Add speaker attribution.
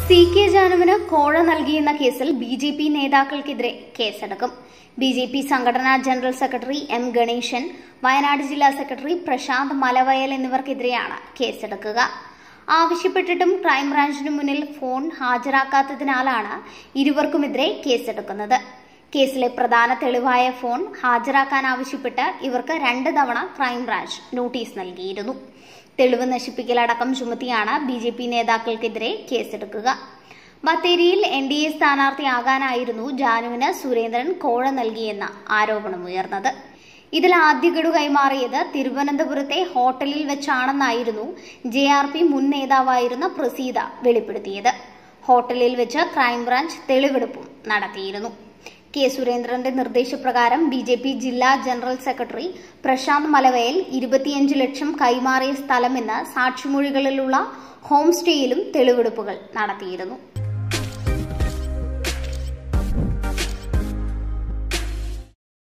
Speaker 1: CK ജാനുവിന് കോഴ നൽകിയെന്ന കേസിൽ BJP നേതാക്കൾക്കെതിരെ കേസെടുക്കും. BJP സംഘടനാ general secretary M. Ganeshan, Wayanad ജില്ലാ സെക്രട്ടറി പ്രശാന്ത് മലവയൽ എന്നിവർക്കെതിരെയാണ് കേസെടുക്കുക. ആവശ്യപ്പെട്ടിട്ടും ക്രൈംബ്രാഞ്ചിനു മുന്നിൽ ഫോൺ ഹാജരാക്കാത്തതിനാലാണ് ഇരുവർക്കുമെതിരെ കേസെടുക്കുന്നത്. കേസിലെ പ്രധാന തെളിവായ ഫോൺ ഹാജരാക്കാൻ ആവശ്യപ്പെട്ട് ഇവർക്ക് 2 തവണ ക്രൈംബ്രാഞ്ച് നോട്ടീസ് നൽകിയിരുന്നു. തെളിവ് നശിപ്പിക്കലടക്കം ചുമത്തിയാണ് BJP നേതാക്കൾക്കെതിരെ കേസെടുക്കുക. ബത്തേരിയിൽ NDA സ്ഥാനാർത്ഥിയാകാനായിരുന്നു ജാനുവിന് സുരേന്ദ്രൻ കോഴ നൽകിയെന്ന ആരോപണമുയർന്നത്. ഇതിൽ ആദ്യ ഗഡു കൈമാറിയത് തിരുവനന്തപുരത്തെ ഹോട്ടലിൽ വെച്ചാണെന്നായിരുന്നു JRP മുൻ നേതാവായിരുന്ന പ്രസീത വെളിപ്പെടുത്തിയത്. ഹോട്ടലിൽ വെച്ച് ക്രൈംബ്രാഞ്ച് തെളിവെടുപ്പും നടത്തിയിരുന്നു. K. സുരേന്ദ്രന്റെ നിർദ്ദേശപ്രകാരം BJP ജില്ലാ ജനറൽ സെക്രട്ടറി പ്രശാന്ത് മലവയൽ 25 ലക്ഷം കൈമാറിയ സ്ഥലമെന്ന് സാക്ഷിമൊഴികളിലുള്ള ഹോം സ്റ്റേയിലും തെളിവെടുപ്പുകൾ നടത്തിയിരുന്നു.